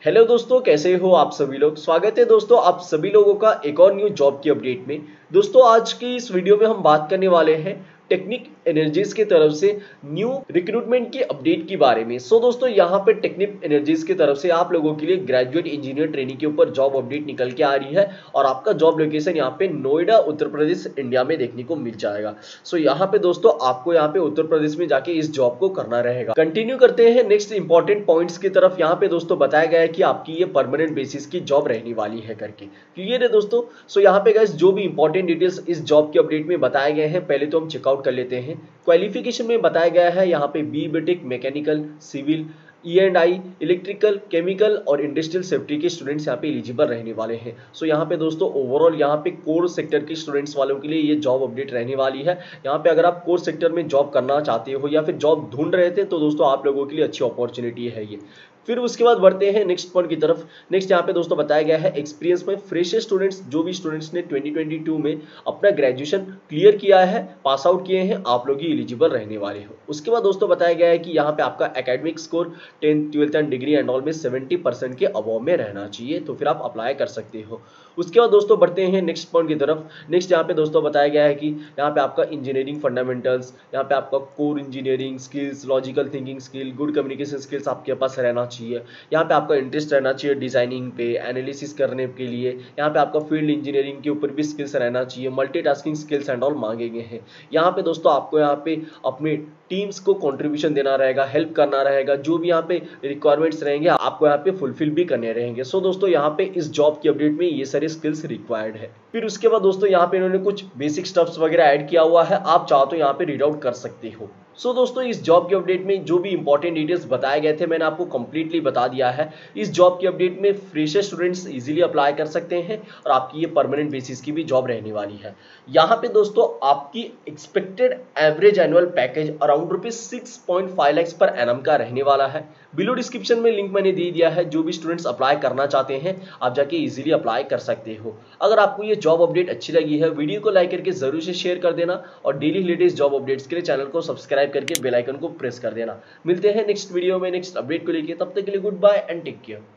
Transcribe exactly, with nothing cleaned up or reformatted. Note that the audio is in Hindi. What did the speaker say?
हेलो दोस्तों, कैसे हो आप सभी लोग। स्वागत है दोस्तों आप सभी लोगों का एक और न्यू जॉब की अपडेट में। दोस्तों आज की इस वीडियो में हम बात करने वाले हैं टेक्निक एनर्जीज की तरफ से न्यू रिक्रूटमेंट की अपडेट के बारे में। सो दोस्तों यहाँ पे टेक्निक एनर्जीज की तरफ से आप लोगों के लिए ग्रेजुएट इंजीनियर ट्रेनिंग के ऊपर जॉब अपडेट निकल के आ रही है और आपका जॉब लोकेशन यहाँ पे नोएडा उत्तर प्रदेश इंडिया में देखने को मिल जाएगा। सो यहाँ पे दोस्तों आपको यहाँ पे उत्तर प्रदेश में जाके इस जॉब को करना रहेगा। कंटिन्यू करते हैं नेक्स्ट इंपॉर्टेंट पॉइंट्स की तरफ। यहाँ पे दोस्तों बताया गया है कि आपकी ये परमानेंट बेसिस की जॉब रहने वाली है करके। क्लियर है दोस्तों। सो यहाँ पे गाइस जो भी इंपॉर्टेंट डिटेल्स इस जॉब के अपडेट में बताए गए हैं पहले तो हम चेकआउट कर लेते हैं। क्वालिफिकेशन में बताया गया है यहाँ पे B BTech mechanical civil E and I electrical chemical और इंडस्ट्रियल सेफ्टी के स्टूडेंट्स यहाँ पे एलिजिबल रहने वाले हैं। सो यहाँ पे दोस्तों ओवरऑल यहाँ पे कोर सेक्टर के स्टूडेंट्स वालों के लिए ये जॉब अपडेट रहने वाली है। यहाँ पे अगर आप कोर सेक्टर में जॉब करना चाहते हो या फिर जॉब ढूंढ रहे थे तो दोस्तों आप लोगों के लिए अच्छी अपॉर्चुनिटी है ये। फिर उसके बाद बढ़ते हैं नेक्स्ट पॉइंट की तरफ। नेक्स्ट यहाँ पे दोस्तों बताया गया है एक्सपीरियंस में फ्रेशर स्टूडेंट्स जो भी स्टूडेंट्स ने ट्वेंटी ट्वेंटी टू में अपना ग्रेजुएशन क्लियर किया है पास आउट किए हैं आप लोग ही एलिजिबल रहने वाले हो। उसके बाद दोस्तों बताया गया है कि यहाँ पे आपका academic score tenth twelfth and degree and all में सेवेंटी परसेंट के अबव में रहना चाहिए तो फिर आप अप्लाई कर सकते हो। उसके बाद दोस्तों बढ़ते हैं नेक्स्ट पॉइंट की तरफ। नेक्स्ट यहाँ पे दोस्तों बताया गया है कि यहाँ पे आपका इंजीनियरिंग फंडामेंटल्स यहाँ पे आपका core engineering skills logical thinking skill good communication skills आपके पास रहना चाहिए। यहाँ पे आपका इंटरेस्ट रहना चाहिए डिजाइनिंग पे एनालिसिस करने के लिए। यहाँ पे आपका फील्ड इंजीनियरिंग के ऊपर भी स्किल्स रहना चाहिए। मल्टीटास्किंग स्किल्स एंड ऑल मांगे गए हैं। यहाँ पे दोस्तों आपको यहाँ पे अपने टीम्स को कंट्रीब्यूशन देना रहेगा हेल्प करना रहेगा। जो भी यहाँ पे रिक्वायरमेंट्स रहेंगे आपको यहाँ पे फुलफिल भी करने रहेंगे। सो दोस्तों यहाँ पे इस जॉब की अपडेट में ये सारे स्किल्स रिक्वायर्ड है। फिर उसके बाद दोस्तों यहाँ पे इन्होंने कुछ बेसिक स्टफ्स वगैरह ऐड किया हुआ है आप चाहो तो यहाँ पे रीड आउट कर सकते हो। सो so, दोस्तों इस जॉब के अपडेट में जो भी इंपॉर्टेंट डिटेल्स बताए गए थे मैंने आपको कंप्लीटली बता दिया है। इस जॉब के अपडेट में फ्रेशर स्टूडेंट्स इजीली अप्लाई कर सकते हैं और आपकी ये परमानेंट बेसिस की भी जॉब रहने वाली है। यहाँ पे दोस्तों आपकी expected average annual package around rupees six point five lakhs per annum का रहने वाला है। बिलो डिस्क्रिप्शन में लिंक मैंने दे दिया है। जो भी स्टूडेंट्स अप्लाई करना चाहते हैं आप जाके इजीली अप्लाई कर सकते हो। अगर आपको ये जॉब अपडेट अच्छी लगी है वीडियो को लाइक करके जरूर से शेयर कर देना और डेली लेटेस्ट जॉब अपडेट्स के लिए चैनल को सब्सक्राइब करके बेल आइकन को प्रेस कर देना। मिलते हैं नेक्स्ट वीडियो में नेक्स्ट अपडेट को लेके, तब तक के लिए goodbye and take care.